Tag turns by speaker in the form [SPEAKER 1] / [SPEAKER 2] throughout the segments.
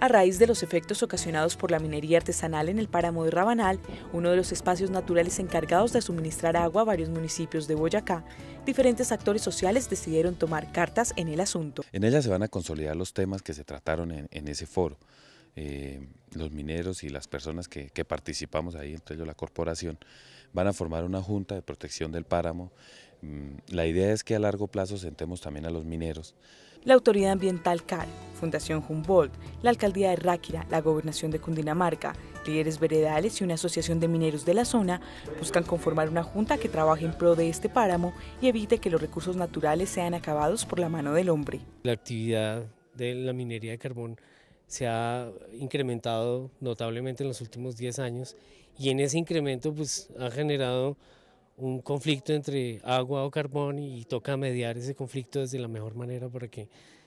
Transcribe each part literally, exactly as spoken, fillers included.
[SPEAKER 1] A raíz de los efectos ocasionados por la minería artesanal en el páramo de Rabanal, uno de los espacios naturales encargados de suministrar agua a varios municipios de Boyacá, diferentes actores sociales decidieron tomar cartas en el asunto.
[SPEAKER 2] En ella se van a consolidar los temas que se trataron en, en ese foro. Eh, los mineros y las personas que, que participamos ahí, entre ellos la corporación, van a formar una junta de protección del páramo. La idea es que a largo plazo sentemos también a los mineros.
[SPEAKER 1] La Autoridad Ambiental C A R, Fundación Humboldt, la Alcaldía de Ráquira, la Gobernación de Cundinamarca, líderes veredales y una asociación de mineros de la zona buscan conformar una junta que trabaje en pro de este páramo y evite que los recursos naturales sean acabados por la mano del hombre.
[SPEAKER 3] La actividad de la minería de carbón se ha incrementado notablemente en los últimos diez años y en ese incremento pues, ha generado un conflicto entre agua o carbón y toca mediar ese conflicto desde la mejor manera para que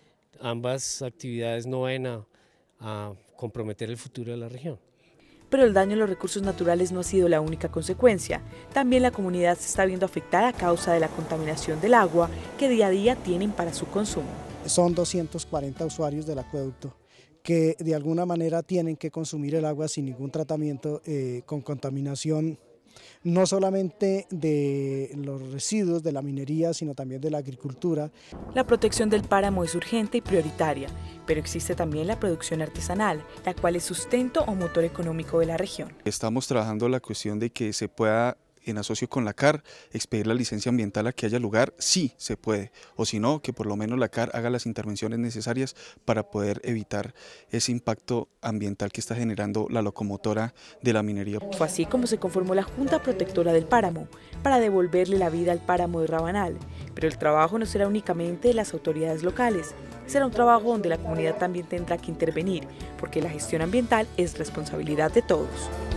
[SPEAKER 3] ambas actividades no vayan a, a comprometer el futuro de la región.
[SPEAKER 1] Pero el daño a los recursos naturales no ha sido la única consecuencia. También la comunidad se está viendo afectada a causa de la contaminación del agua que día a día tienen para su consumo.
[SPEAKER 4] Son doscientos cuarenta usuarios del acueducto que de alguna manera tienen que consumir el agua sin ningún tratamiento, eh, con contaminación no solamente de los residuos de la minería, sino también de la agricultura.
[SPEAKER 1] La protección del páramo es urgente y prioritaria, pero existe también la producción artesanal, la cual es sustento o motor económico de la región.
[SPEAKER 5] Estamos trabajando la cuestión de que se pueda, en asocio con la C A R, expedir la licencia ambiental a que haya lugar, sí se puede, o si no, que por lo menos la C A R haga las intervenciones necesarias para poder evitar ese impacto ambiental que está generando la locomotora de la minería.
[SPEAKER 1] Fue así como se conformó la Junta Protectora del Páramo, para devolverle la vida al páramo de Rabanal, pero el trabajo no será únicamente de las autoridades locales, será un trabajo donde la comunidad también tendrá que intervenir, porque la gestión ambiental es responsabilidad de todos.